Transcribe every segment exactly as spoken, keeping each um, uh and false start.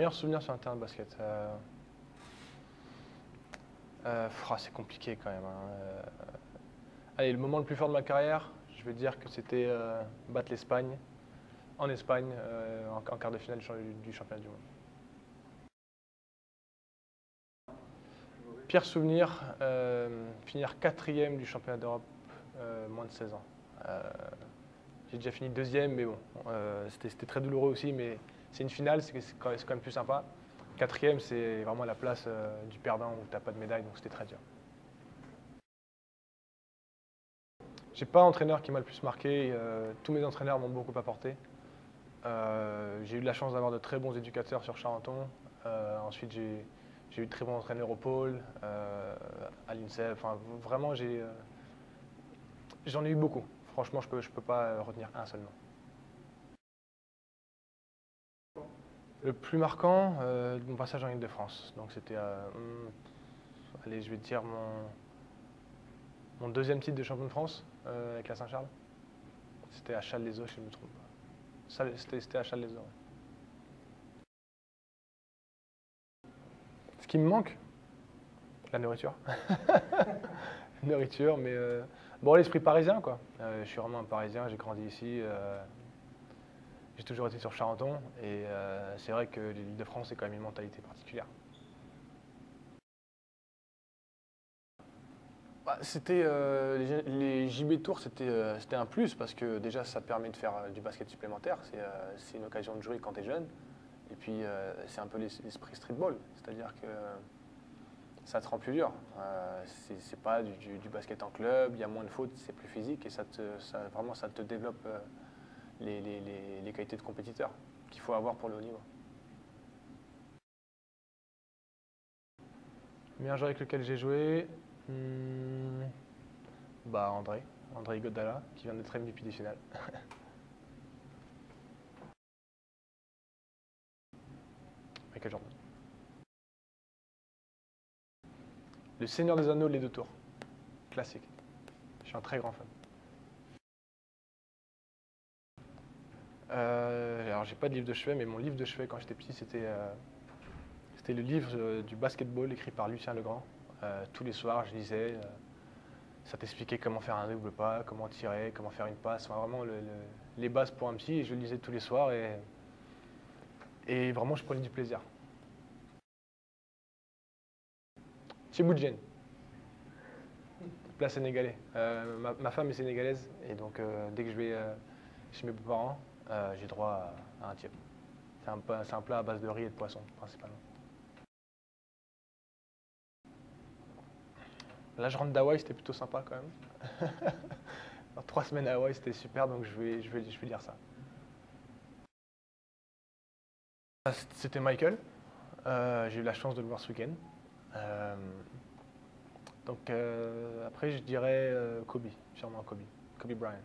meilleur souvenir sur un terrain de basket. Euh, euh, c'est compliqué quand même. Hein. Euh, allez, le moment le plus fort de ma carrière, je vais dire que c'était euh, battre l'Espagne, en Espagne, euh, en, en quart de finale du, du championnat du monde. Pire souvenir, euh, finir quatrième du championnat d'Europe, euh, moins de seize ans. Euh, J'ai déjà fini deuxième, mais bon, euh, c'était très douloureux aussi, mais c'est une finale, c'est quand, quand même plus sympa. Quatrième, c'est vraiment la place euh, du perdant où tu n'as pas de médaille, donc c'était très dur. J'ai pas un entraîneur qui m'a le plus marqué, euh, tous mes entraîneurs m'ont beaucoup apporté. Euh, j'ai eu de la chance d'avoir de très bons éducateurs sur Charenton. Euh, ensuite, j'ai eu de très bons entraîneurs au pôle, euh, à l'INSEP. Enfin, vraiment, j'ai, euh, j'en ai eu beaucoup. Franchement, je ne peux, je peux pas retenir un seul nom. Le plus marquant, euh, mon passage en Île-de-France. Donc c'était, euh, hum, allez, je vais te dire mon, mon deuxième titre de champion de France euh, avec la Saint-Charles. C'était à Challes-les-Eaux, si je ne me trompe pas. C'était à Challes-les-Eaux. Ce qui me manque, la nourriture. La nourriture, mais euh, bon, l'esprit parisien, quoi. Euh, je suis vraiment un Parisien, j'ai grandi ici. Euh, j'ai toujours été sur Charenton et euh, c'est vrai que l'Île-de-France, c'est quand même une mentalité particulière. Bah, c'était euh, les, les J B Tours, c'était euh, un plus parce que déjà, ça te permet de faire euh, du basket supplémentaire. C'est euh, une occasion de jouer quand tu es jeune. Et puis, euh, c'est un peu l'esprit streetball, c'est-à-dire que ça te rend plus dur. Euh, c'est pas du, du, du basket en club, il y a moins de fautes, c'est plus physique et ça te, ça, vraiment ça te développe euh, les, les, les, les qualités de compétiteur qu'il faut avoir pour le haut niveau. Le meilleur joueur avec lequel j'ai joué, hmm, bah André, André Iguodala, qui vient d'être M V P des finales. Michael Jordan. Le Seigneur des Anneaux, les deux tours. Classique. Je suis un très grand fan. Euh, alors, j'ai pas de livre de chevet, mais mon livre de chevet quand j'étais petit, c'était euh, c'était le livre euh, du basketball écrit par Lucien Legrand. Euh, tous les soirs, je lisais. Euh, ça t'expliquait comment faire un double pas, comment tirer, comment faire une passe. Enfin, vraiment le, le, les bases pour un petit. Et je le lisais tous les soirs et, et vraiment, je prenais du plaisir. Tchiboudjen. Plat sénégalais. Euh, ma, ma femme est sénégalaise et donc euh, dès que je vais euh, chez mes beaux-parents, euh, j'ai droit à, à un tiep. C'est un, un plat à base de riz et de poisson, principalement. Là, je rentre d'Hawaï, c'était plutôt sympa quand même. Alors, trois semaines à Hawaï, c'était super, donc je vais, je, vais, je vais dire ça. C'était Michael. Euh, j'ai eu la chance de le voir ce week-end. Euh, donc euh, après, je dirais euh, Kobe, sûrement Kobe. Kobe Bryant.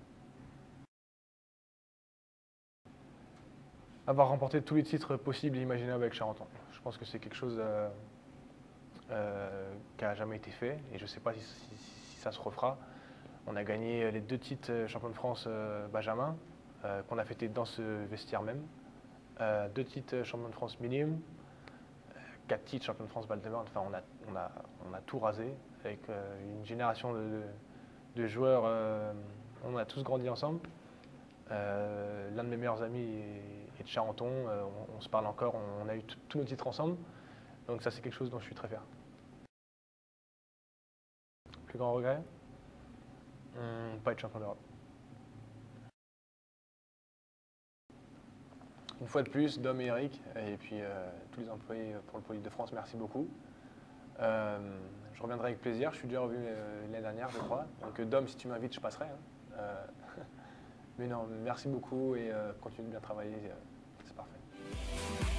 Avoir remporté tous les titres possibles et imaginables avec Charenton. Je pense que c'est quelque chose euh, euh, qui n'a jamais été fait et je ne sais pas si, si, si ça se refera. On a gagné les deux titres champion de France euh, Benjamin, euh, qu'on a fêté dans ce vestiaire même. Euh, deux titres champion de France minime, euh, quatre titres champion de France balle de main. Enfin, on a, on, a, on a tout rasé avec euh, une génération de, de, de joueurs. Euh, on a tous grandi ensemble. Euh, L'un de mes meilleurs amis est, est de Charenton. Euh, on, on se parle encore. On, on a eu tous nos titres ensemble. Donc ça, c'est quelque chose dont je suis très fier. Plus grand regret, hum, pas être champion d'Europe. Une fois de plus, Dom et Eric, et puis euh, tous les employés pour le Pôle de France, merci beaucoup. Euh, je reviendrai avec plaisir, je suis déjà revenu euh, l'année dernière, je crois. Donc Dom, si tu m'invites, je passerai. Hein. Euh, mais non, merci beaucoup et euh, continue de bien travailler, euh, c'est parfait.